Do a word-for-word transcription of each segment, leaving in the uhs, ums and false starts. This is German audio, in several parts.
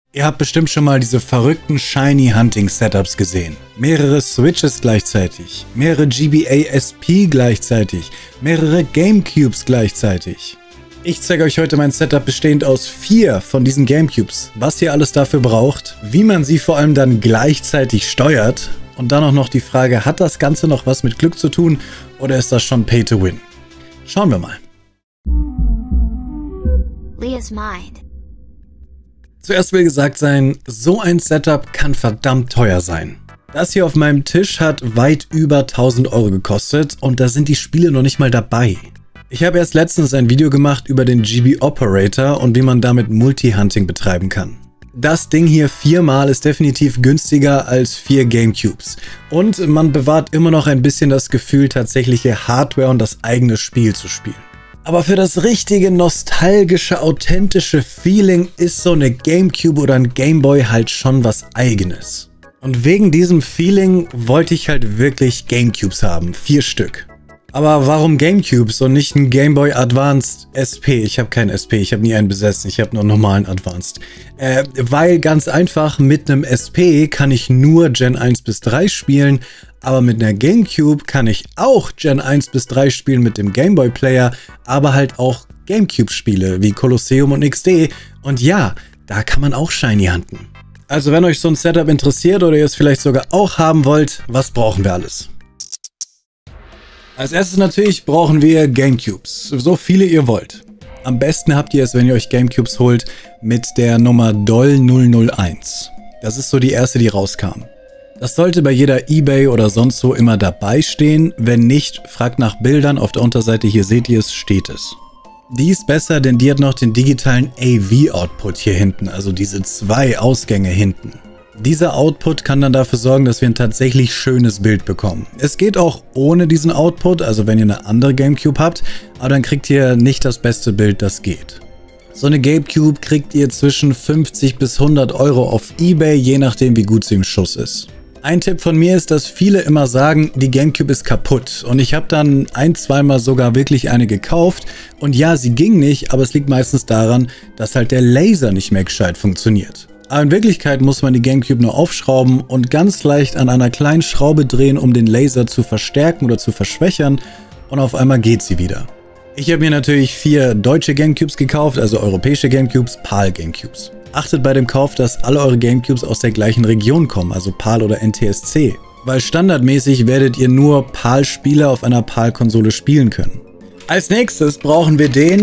Ihr habt bestimmt schon mal diese verrückten Shiny Hunting Setups gesehen. Mehrere Switches gleichzeitig, mehrere G B A S P gleichzeitig, mehrere Gamecubes gleichzeitig. Ich zeige euch heute mein Setup bestehend aus vier von diesen Gamecubes, was ihr alles dafür braucht, wie man sie vor allem dann gleichzeitig steuert und dann auch noch die Frage, hat das Ganze noch was mit Glück zu tun oder ist das schon Pay to Win? Schauen wir mal. Leah's Mind. Zuerst will gesagt sein, so ein Setup kann verdammt teuer sein. Das hier auf meinem Tisch hat weit über tausend Euro gekostet und da sind die Spiele noch nicht mal dabei. Ich habe erst letztens ein Video gemacht über den G B Operator und wie man damit Multi-Hunting betreiben kann. Das Ding hier viermal ist definitiv günstiger als vier Gamecubes und man bewahrt immer noch ein bisschen das Gefühl, tatsächliche Hardware und das eigene Spiel zu spielen. Aber für das richtige, nostalgische, authentische Feeling ist so eine Gamecube oder ein Gameboy halt schon was Eigenes. Und wegen diesem Feeling wollte ich halt wirklich Gamecubes haben, vier Stück. Aber warum Gamecubes und nicht ein Game Boy Advanced S P? Ich habe keinen S P, ich habe nie einen besessen, ich habe nur einen normalen Advanced. Äh, weil ganz einfach, mit einem S P kann ich nur Gen eins bis drei spielen, aber mit einer Gamecube kann ich auch Gen eins bis drei spielen mit dem Game Boy Player, aber halt auch Gamecube-Spiele wie Colosseum und X D. Und ja, da kann man auch Shiny hunten. Also wenn euch so ein Setup interessiert oder ihr es vielleicht sogar auch haben wollt, was brauchen wir alles? Als erstes natürlich brauchen wir Gamecubes, so viele ihr wollt. Am besten habt ihr es, wenn ihr euch Gamecubes holt, mit der Nummer D O L null null eins. Das ist so die erste, die rauskam. Das sollte bei jeder eBay oder sonst wo immer dabei stehen. Wenn nicht, fragt nach Bildern. Auf der Unterseite, hier seht ihr es, steht es. Die ist besser, denn die hat noch den digitalen A V-Output hier hinten, also diese zwei Ausgänge hinten. Dieser Output kann dann dafür sorgen, dass wir ein tatsächlich schönes Bild bekommen. Es geht auch ohne diesen Output, also wenn ihr eine andere Gamecube habt, aber dann kriegt ihr nicht das beste Bild, das geht. So eine Gamecube kriegt ihr zwischen fünfzig bis hundert Euro auf eBay, je nachdem wie gut sie im Schuss ist. Ein Tipp von mir ist, dass viele immer sagen, die Gamecube ist kaputt. Und ich habe dann ein-, zweimal sogar wirklich eine gekauft. Und ja, sie ging nicht, aber es liegt meistens daran, dass halt der Laser nicht mehr gescheit funktioniert. Aber in Wirklichkeit muss man die Gamecube nur aufschrauben und ganz leicht an einer kleinen Schraube drehen, um den Laser zu verstärken oder zu verschwächern. Und auf einmal geht sie wieder. Ich habe mir natürlich vier deutsche Gamecubes gekauft, also europäische Gamecubes, PAL Gamecubes. Achtet bei dem Kauf, dass alle eure Gamecubes aus der gleichen Region kommen, also PAL oder N T S C. Weil standardmäßig werdet ihr nur PAL-Spiele auf einer PAL-Konsole spielen können. Als nächstes brauchen wir den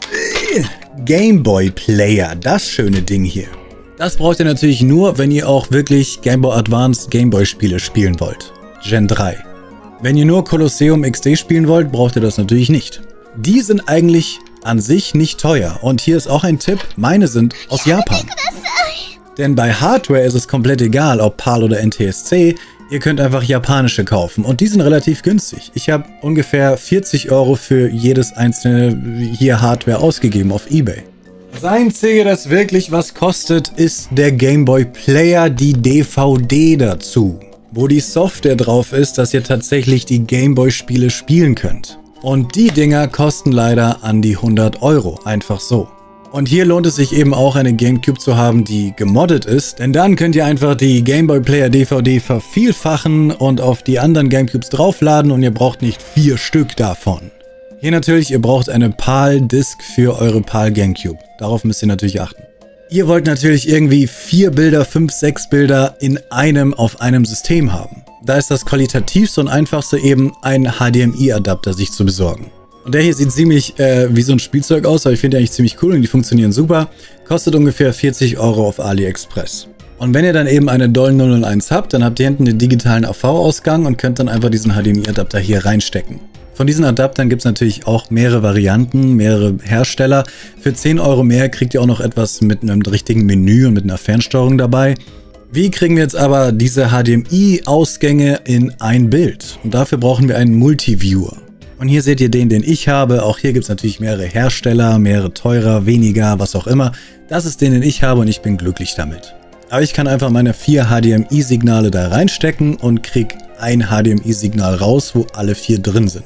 Game Boy Player, das schöne Ding hier. Das braucht ihr natürlich nur, wenn ihr auch wirklich Game Boy Advanced Game Boy Spiele spielen wollt. Gen drei. Wenn ihr nur Colosseum X D spielen wollt, braucht ihr das natürlich nicht. Die sind eigentlich an sich nicht teuer. Und hier ist auch ein Tipp, meine sind aus Japan. Denn bei Hardware ist es komplett egal, ob PAL oder N T S C. Ihr könnt einfach japanische kaufen und die sind relativ günstig. Ich habe ungefähr vierzig Euro für jedes einzelne hier Hardware ausgegeben auf eBay. Das Einzige, das wirklich was kostet, ist der Game Boy Player, die D V D dazu, wo die Software drauf ist, dass ihr tatsächlich die Game Boy Spiele spielen könnt. Und die Dinger kosten leider an die hundert Euro, einfach so. Und hier lohnt es sich eben auch, eine Gamecube zu haben, die gemoddet ist, denn dann könnt ihr einfach die Game Boy Player D V D vervielfachen und auf die anderen Gamecubes draufladen und ihr braucht nicht vier Stück davon. Hier natürlich, ihr braucht eine PAL-Disc für eure PAL Gamecube. Darauf müsst ihr natürlich achten. Ihr wollt natürlich irgendwie vier Bilder, fünf, sechs Bilder in einem auf einem System haben. Da ist das qualitativste und einfachste eben ein H D M I-Adapter sich zu besorgen. Und der hier sieht ziemlich äh, wie so ein Spielzeug aus, aber ich finde die eigentlich ziemlich cool und die funktionieren super. Kostet ungefähr vierzig Euro auf AliExpress. Und wenn ihr dann eben eine D O L null null eins habt, dann habt ihr hinten den digitalen A V-Ausgang und könnt dann einfach diesen H D M I-Adapter hier reinstecken. Von diesen Adaptern gibt es natürlich auch mehrere Varianten, mehrere Hersteller. Für zehn Euro mehr kriegt ihr auch noch etwas mit einem richtigen Menü und mit einer Fernsteuerung dabei. Wie kriegen wir jetzt aber diese H D M I-Ausgänge in ein Bild? Und dafür brauchen wir einen Multiviewer. Und hier seht ihr den, den ich habe. Auch hier gibt es natürlich mehrere Hersteller, mehrere teurer, weniger, was auch immer. Das ist den, den ich habe und ich bin glücklich damit. Aber ich kann einfach meine vier H D M I-Signale da reinstecken und kriege ein H D M I-Signal raus, wo alle vier drin sind.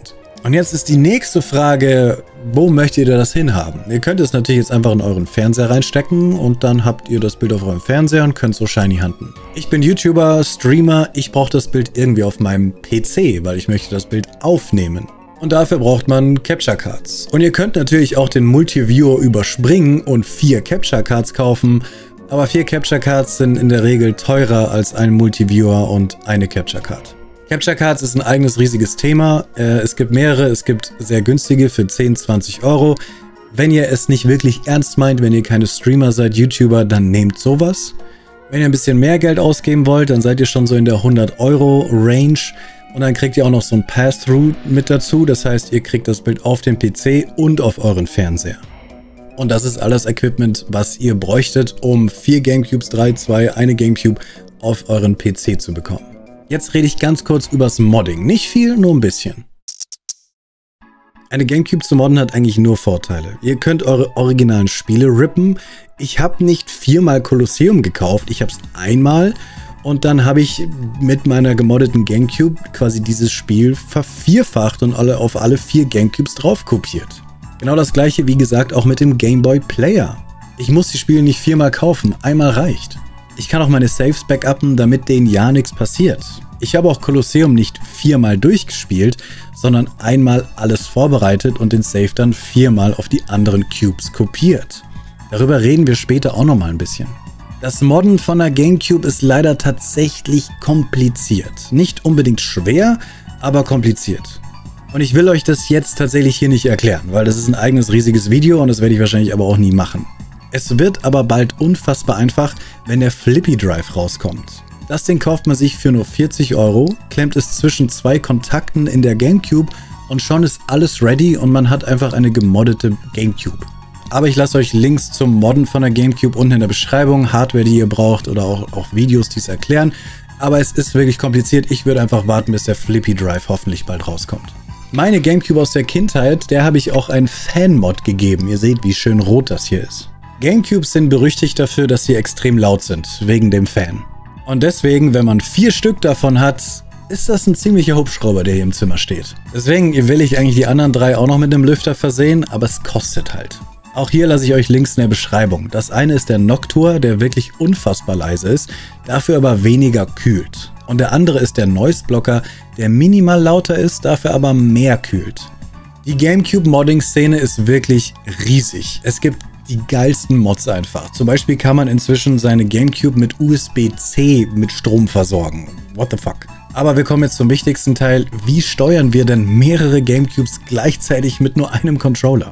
Und jetzt ist die nächste Frage, wo möchtet ihr das hinhaben? Ihr könnt es natürlich jetzt einfach in euren Fernseher reinstecken und dann habt ihr das Bild auf eurem Fernseher und könnt so shiny hunten. Ich bin YouTuber, Streamer, ich brauche das Bild irgendwie auf meinem P C, weil ich möchte das Bild aufnehmen. Und dafür braucht man Capture Cards. Und ihr könnt natürlich auch den Multiviewer überspringen und vier Capture Cards kaufen, aber vier Capture Cards sind in der Regel teurer als ein Multiviewer und eine Capture Card. Capture Cards ist ein eigenes riesiges Thema. Äh, es gibt mehrere, es gibt sehr günstige für zehn, zwanzig Euro. Wenn ihr es nicht wirklich ernst meint, wenn ihr keine Streamer seid, YouTuber, dann nehmt sowas. Wenn ihr ein bisschen mehr Geld ausgeben wollt, dann seid ihr schon so in der hundert Euro Range. Und dann kriegt ihr auch noch so ein Pass-Through mit dazu. Das heißt, ihr kriegt das Bild auf dem P C und auf euren Fernseher. Und das ist alles Equipment, was ihr bräuchtet, um vier Gamecubes, drei, zwei, eine Gamecube auf euren P C zu bekommen. Jetzt rede ich ganz kurz übers Modding. Nicht viel, nur ein bisschen. Eine Gamecube zu modden hat eigentlich nur Vorteile. Ihr könnt eure originalen Spiele rippen. Ich habe nicht viermal Colosseum gekauft, ich habe es einmal und dann habe ich mit meiner gemoddeten Gamecube quasi dieses Spiel vervierfacht und alle auf alle vier Gamecubes drauf kopiert. Genau das gleiche, wie gesagt, auch mit dem Game Boy Player. Ich muss die Spiele nicht viermal kaufen, einmal reicht. Ich kann auch meine Saves backuppen, damit denen ja nichts passiert. Ich habe auch Colosseum nicht viermal durchgespielt, sondern einmal alles vorbereitet und den Save dann viermal auf die anderen Cubes kopiert. Darüber reden wir später auch nochmal ein bisschen. Das Modden von der Gamecube ist leider tatsächlich kompliziert. Nicht unbedingt schwer, aber kompliziert. Und ich will euch das jetzt tatsächlich hier nicht erklären, weil das ist ein eigenes riesiges Video und das werde ich wahrscheinlich aber auch nie machen. Es wird aber bald unfassbar einfach, wenn der Flippy Drive rauskommt. Das Ding kauft man sich für nur vierzig Euro, klemmt es zwischen zwei Kontakten in der Gamecube und schon ist alles ready und man hat einfach eine gemoddete Gamecube. Aber ich lasse euch Links zum Modden von der Gamecube unten in der Beschreibung, Hardware, die ihr braucht oder auch, auch Videos, die es erklären. Aber es ist wirklich kompliziert, ich würde einfach warten, bis der Flippy Drive hoffentlich bald rauskommt. Meine Gamecube aus der Kindheit, der habe ich auch einen Fan-Mod gegeben. Ihr seht, wie schön rot das hier ist. Gamecubes sind berüchtigt dafür, dass sie extrem laut sind, wegen dem Fan. Und deswegen, wenn man vier Stück davon hat, ist das ein ziemlicher Hubschrauber, der hier im Zimmer steht. Deswegen will ich eigentlich die anderen drei auch noch mit einem Lüfter versehen, aber es kostet halt. Auch hier lasse ich euch Links in der Beschreibung. Das eine ist der Noctua, der wirklich unfassbar leise ist, dafür aber weniger kühlt. Und der andere ist der Noise Blocker, der minimal lauter ist, dafür aber mehr kühlt. Die Gamecube-Modding-Szene ist wirklich riesig. Es gibt die geilsten Mods einfach. Zum Beispiel kann man inzwischen seine Gamecube mit U S B C mit Strom versorgen. What the fuck? Aber wir kommen jetzt zum wichtigsten Teil. Wie steuern wir denn mehrere Gamecubes gleichzeitig mit nur einem Controller?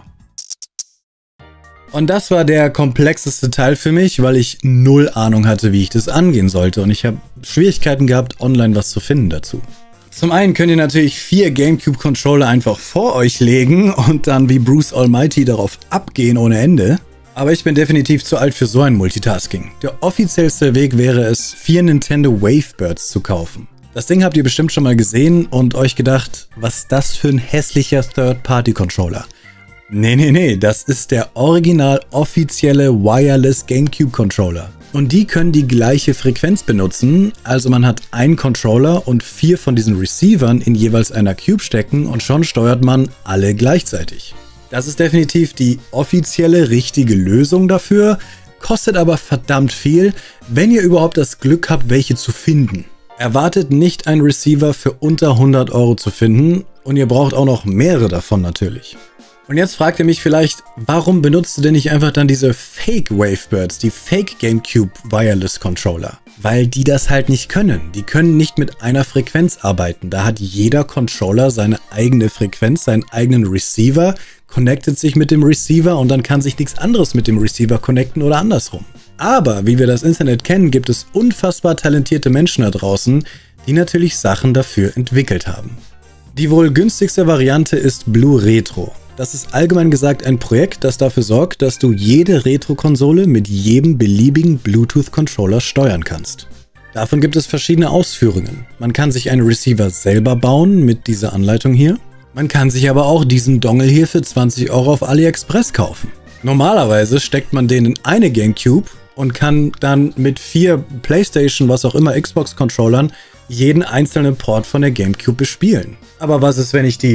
Und das war der komplexeste Teil für mich, weil ich null Ahnung hatte, wie ich das angehen sollte. Und ich habe Schwierigkeiten gehabt, online was zu finden dazu. Zum einen könnt ihr natürlich vier Gamecube-Controller einfach vor euch legen und dann wie Bruce Almighty darauf abgehen ohne Ende. Aber ich bin definitiv zu alt für so ein Multitasking. Der offiziellste Weg wäre es, vier Nintendo Wavebirds zu kaufen. Das Ding habt ihr bestimmt schon mal gesehen und euch gedacht, was ist das für ein hässlicher Third-Party-Controller? Nee, nee, nee, das ist der original offizielle Wireless Gamecube-Controller. Und die können die gleiche Frequenz benutzen, also man hat einen Controller und vier von diesen Receivern in jeweils einer Cube stecken und schon steuert man alle gleichzeitig. Das ist definitiv die offizielle richtige Lösung dafür, kostet aber verdammt viel, wenn ihr überhaupt das Glück habt, welche zu finden. Erwartet nicht, einen Receiver für unter hundert Euro zu finden und ihr braucht auch noch mehrere davon natürlich. Und jetzt fragt ihr mich vielleicht, warum benutzt du denn nicht einfach dann diese Fake Wavebirds, die Fake Gamecube Wireless Controller? Weil die das halt nicht können. Die können nicht mit einer Frequenz arbeiten. Da hat jeder Controller seine eigene Frequenz, seinen eigenen Receiver, connectet sich mit dem Receiver und dann kann sich nichts anderes mit dem Receiver connecten oder andersrum. Aber wie wir das Internet kennen, gibt es unfassbar talentierte Menschen da draußen, die natürlich Sachen dafür entwickelt haben. Die wohl günstigste Variante ist Blue Retro. Das ist allgemein gesagt ein Projekt, das dafür sorgt, dass du jede Retro-Konsole mit jedem beliebigen Bluetooth-Controller steuern kannst. Davon gibt es verschiedene Ausführungen. Man kann sich einen Receiver selber bauen mit dieser Anleitung hier. Man kann sich aber auch diesen Dongle hier für zwanzig Euro auf AliExpress kaufen. Normalerweise steckt man den in eine Gamecube und kann dann mit vier PlayStation, was auch immer, Xbox-Controllern jeden einzelnen Port von der Gamecube bespielen. Aber was ist, wenn ich die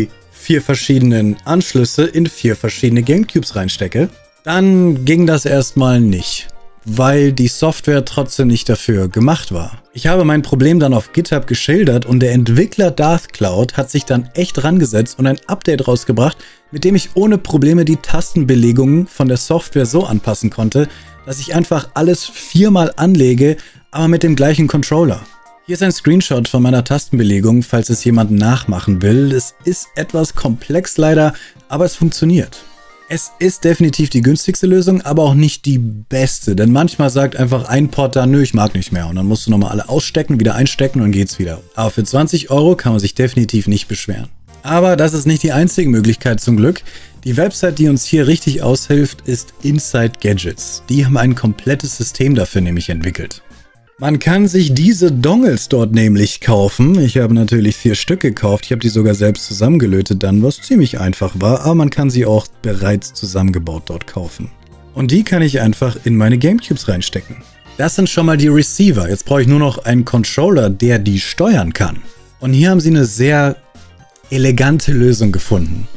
vier verschiedenen Anschlüsse in vier verschiedene Gamecubes reinstecke, dann ging das erstmal nicht, weil die Software trotzdem nicht dafür gemacht war. Ich habe mein Problem dann auf GitHub geschildert und der Entwickler DarthCloud hat sich dann echt rangesetzt und ein Update rausgebracht, mit dem ich ohne Probleme die Tastenbelegungen von der Software so anpassen konnte, dass ich einfach alles viermal anlege, aber mit dem gleichen Controller. Hier ist ein Screenshot von meiner Tastenbelegung, falls es jemand nachmachen will. Es ist etwas komplex leider, aber es funktioniert. Es ist definitiv die günstigste Lösung, aber auch nicht die beste, denn manchmal sagt einfach ein Porter, nö, ich mag nicht mehr und dann musst du nochmal alle ausstecken, wieder einstecken und geht's wieder. Aber für zwanzig Euro kann man sich definitiv nicht beschweren. Aber das ist nicht die einzige Möglichkeit zum Glück. Die Website, die uns hier richtig aushilft, ist Inside Gadgets. Die haben ein komplettes System dafür nämlich entwickelt. Man kann sich diese Dongles dort nämlich kaufen. Ich habe natürlich vier Stück gekauft. Ich habe die sogar selbst zusammengelötet dann, was ziemlich einfach war. Aber man kann sie auch bereits zusammengebaut dort kaufen. Und die kann ich einfach in meine Gamecubes reinstecken. Das sind schon mal die Receiver. Jetzt brauche ich nur noch einen Controller, der die steuern kann. Und hier haben sie eine sehr elegante Lösung gefunden.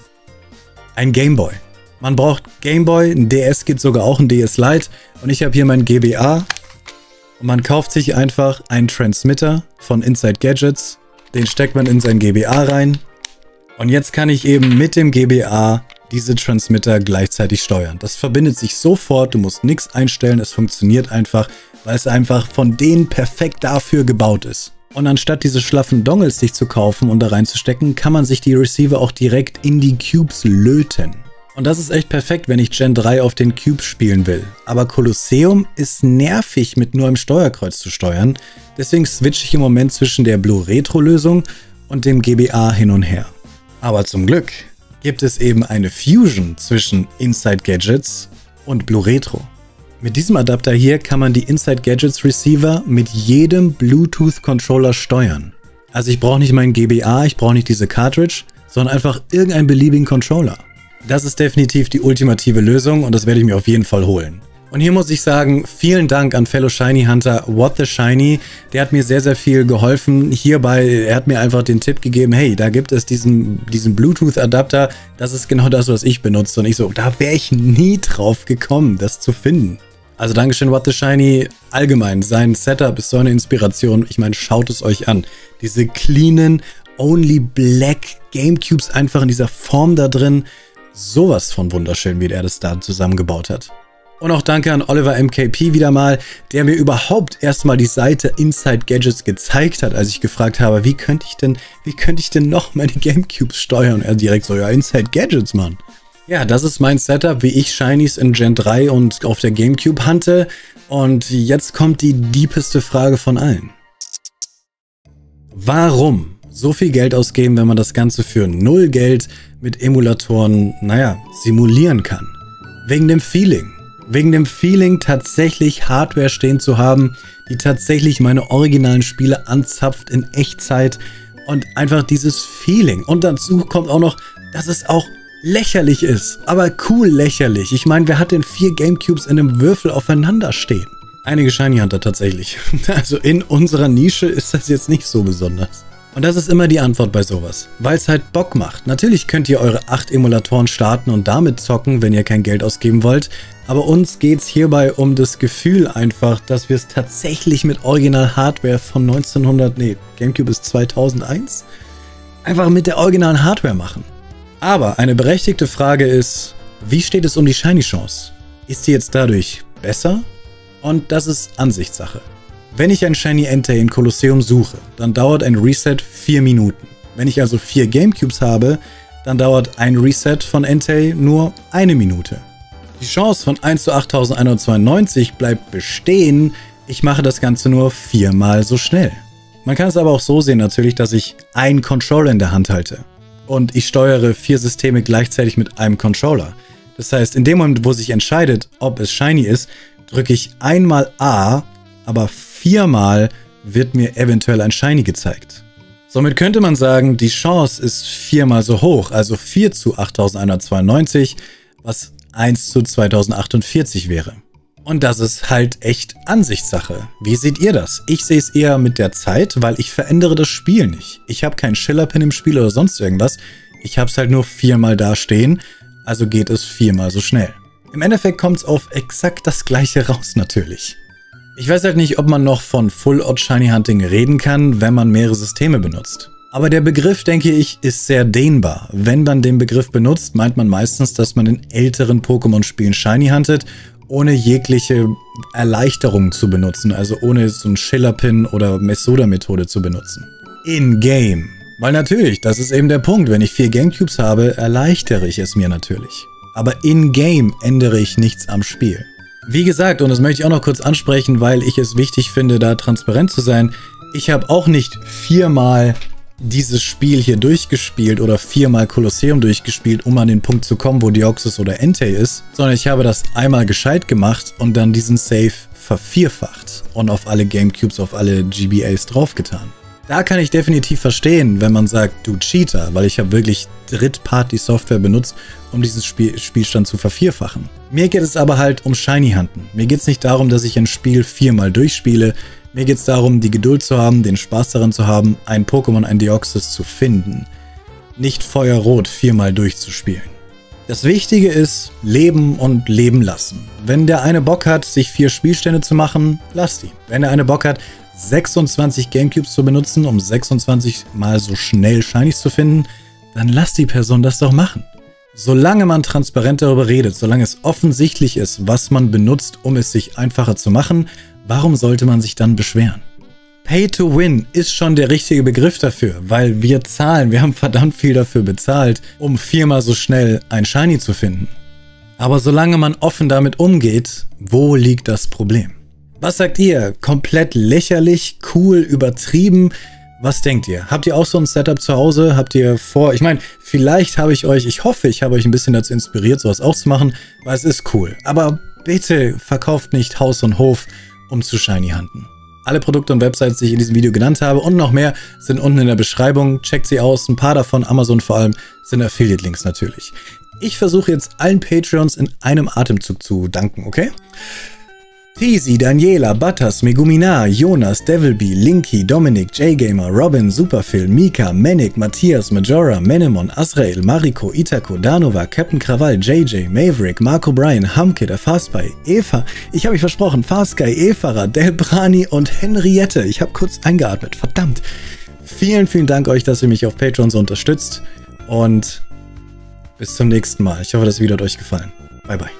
Ein Gameboy. Man braucht Gameboy, ein D S geht sogar auch, ein D S Lite. Und ich habe hier mein G B A. Und man kauft sich einfach einen Transmitter von Inside Gadgets. Den steckt man in sein G B A rein. Und jetzt kann ich eben mit dem G B A diese Transmitter gleichzeitig steuern. Das verbindet sich sofort, du musst nichts einstellen, es funktioniert einfach, weil es einfach von denen perfekt dafür gebaut ist. Und anstatt diese schlaffen Dongles sich zu kaufen und da reinzustecken, kann man sich die Receiver auch direkt in die Cubes löten. Und das ist echt perfekt, wenn ich Gen drei auf den Cubes spielen will. Aber Colosseum ist nervig, mit nur einem Steuerkreuz zu steuern. Deswegen switche ich im Moment zwischen der Blu-Retro-Lösung und dem G B A hin und her. Aber zum Glück gibt es eben eine Fusion zwischen Inside Gadgets und Blu-Retro. Mit diesem Adapter hier kann man die Inside Gadgets Receiver mit jedem Bluetooth-Controller steuern. Also ich brauche nicht meinen G B A, ich brauche nicht diese Cartridge, sondern einfach irgendeinen beliebigen Controller. Das ist definitiv die ultimative Lösung und das werde ich mir auf jeden Fall holen. Und hier muss ich sagen, vielen Dank an Fellow Shiny Hunter What the Shiny. Der hat mir sehr, sehr viel geholfen. Hierbei, er hat mir einfach den Tipp gegeben, hey, da gibt es diesen, diesen Bluetooth-Adapter. Das ist genau das, was ich benutze. Und ich so, da wäre ich nie drauf gekommen, das zu finden. Also Dankeschön What the Shiny. Allgemein, sein Setup ist so eine Inspiration. Ich meine, schaut es euch an. Diese cleanen, only black Gamecubes einfach in dieser Form da drin. Sowas von wunderschön, wie der das da zusammengebaut hat. Und auch danke an Oliver M K P wieder mal, der mir überhaupt erstmal die Seite Inside Gadgets gezeigt hat, als ich gefragt habe, wie könnte ich denn, wie könnte ich denn noch meine Gamecubes steuern? Und er direkt so, ja, Inside Gadgets, Mann. Ja, das ist mein Setup, wie ich Shinies in Gen drei und auf der Gamecube hante. Und jetzt kommt die deepeste Frage von allen. Warum so viel Geld ausgeben, wenn man das Ganze für null Geld mit Emulatoren, naja, simulieren kann? Wegen dem Feeling. Wegen dem Feeling, tatsächlich Hardware stehen zu haben, die tatsächlich meine originalen Spiele anzapft in Echtzeit und einfach dieses Feeling. Und dazu kommt auch noch, dass es auch lächerlich ist, aber cool lächerlich. Ich meine, wer hat denn vier Gamecubes in einem Würfel aufeinander stehen? Einige Shiny Hunter tatsächlich. Also in unserer Nische ist das jetzt nicht so besonders. Und das ist immer die Antwort bei sowas, weil es halt Bock macht. Natürlich könnt ihr eure acht Emulatoren starten und damit zocken, wenn ihr kein Geld ausgeben wollt. Aber uns geht es hierbei um das Gefühl einfach, dass wir es tatsächlich mit Original-Hardware von neunzehnhundert, nee, Gamecube ist zweitausendeins, einfach mit der originalen Hardware machen. Aber eine berechtigte Frage ist, wie steht es um die Shiny-Chance? Ist sie jetzt dadurch besser? Und das ist Ansichtssache. Wenn ich ein Shiny Entei in Colosseum suche, dann dauert ein Reset vier Minuten. Wenn ich also vier Gamecubes habe, dann dauert ein Reset von Entei nur eine Minute. Die Chance von eins zu achttausendeinhundertzweiundneunzig bleibt bestehen, ich mache das Ganze nur viermal so schnell. Man kann es aber auch so sehen natürlich, dass ich einen Controller in der Hand halte. Und ich steuere vier Systeme gleichzeitig mit einem Controller. Das heißt, in dem Moment, wo sich entscheidet, ob es Shiny ist, drücke ich einmal A, aber viermal wird mir eventuell ein Shiny gezeigt. Somit könnte man sagen, die Chance ist viermal so hoch, also vier zu achttausendeinhundertzweiundneunzig, was eins zu zweitausendachtundvierzig wäre. Und das ist halt echt Ansichtssache. Wie seht ihr das? Ich sehe es eher mit der Zeit, weil ich verändere das Spiel nicht. Ich habe keinen Schillerpin im Spiel oder sonst irgendwas. Ich habe es halt nur viermal da stehen, also geht es viermal so schnell. Im Endeffekt kommt es auf exakt das gleiche raus natürlich. Ich weiß halt nicht, ob man noch von Full-Odd Shiny Hunting reden kann, wenn man mehrere Systeme benutzt. Aber der Begriff, denke ich, ist sehr dehnbar. Wenn man den Begriff benutzt, meint man meistens, dass man in älteren Pokémon-Spielen Shiny huntet, ohne jegliche Erleichterung zu benutzen, also ohne so einen Schiller-Pin oder Mesoda-Methode zu benutzen. In-Game. Weil natürlich, das ist eben der Punkt, wenn ich vier Gamecubes habe, erleichtere ich es mir natürlich. Aber in-Game ändere ich nichts am Spiel. Wie gesagt, und das möchte ich auch noch kurz ansprechen, weil ich es wichtig finde, da transparent zu sein, ich habe auch nicht viermal dieses Spiel hier durchgespielt oder viermal Kolosseum durchgespielt, um an den Punkt zu kommen, wo Deoxys oder Entei ist, sondern ich habe das einmal gescheit gemacht und dann diesen Save vervierfacht und auf alle Gamecubes, auf alle G B As draufgetan. Da kann ich definitiv verstehen, wenn man sagt, du Cheater, weil ich habe wirklich Drittparty-Software benutzt, um diesen Spiel Spielstand zu vervierfachen. Mir geht es aber halt um Shiny Hunten. Mir geht es nicht darum, dass ich ein Spiel viermal durchspiele. Mir geht es darum, die Geduld zu haben, den Spaß daran zu haben, ein Pokémon, ein Deoxys zu finden. Nicht Feuerrot viermal durchzuspielen. Das Wichtige ist, leben und leben lassen. Wenn der eine Bock hat, sich vier Spielstände zu machen, lass die. Wenn der eine Bock hat, sechsundzwanzig Gamecubes zu benutzen, um sechsundzwanzig mal so schnell Shinies zu finden, dann lass die Person das doch machen. Solange man transparent darüber redet, solange es offensichtlich ist, was man benutzt, um es sich einfacher zu machen, warum sollte man sich dann beschweren? Pay to Win ist schon der richtige Begriff dafür, weil wir zahlen, wir haben verdammt viel dafür bezahlt, um viermal so schnell ein Shiny zu finden. Aber solange man offen damit umgeht, wo liegt das Problem? Was sagt ihr? Komplett lächerlich, cool, übertrieben? Was denkt ihr? Habt ihr auch so ein Setup zu Hause? Habt ihr vor, ich meine, vielleicht habe ich euch, ich hoffe, ich habe euch ein bisschen dazu inspiriert, sowas auch zu machen, weil es ist cool. Aber bitte verkauft nicht Haus und Hof, um zu Shiny hunten. Alle Produkte und Websites, die ich in diesem Video genannt habe und noch mehr, sind unten in der Beschreibung. Checkt sie aus. Ein paar davon, Amazon vor allem, sind Affiliate-Links natürlich. Ich versuche jetzt allen Patreons in einem Atemzug zu danken, okay? Tizi, Daniela, Butters, Megumina, Jonas, Devilbee, Linky, Dominik, J-Gamer, Robin, Superphil, Mika, Manik, Matthias, Majora, Menemon, Azrael, Mariko, Itako, Danova, Captain Krawall, J J, Maverick, Marco Bryan, Hamke, der Fastby, Eva, ich habe mich versprochen, Fastsky, Efara, Delbrani und Henriette. Ich habe kurz eingeatmet, verdammt. Vielen, vielen Dank euch, dass ihr mich auf Patreon so unterstützt und bis zum nächsten Mal. Ich hoffe, das Video hat euch gefallen. Bye, bye.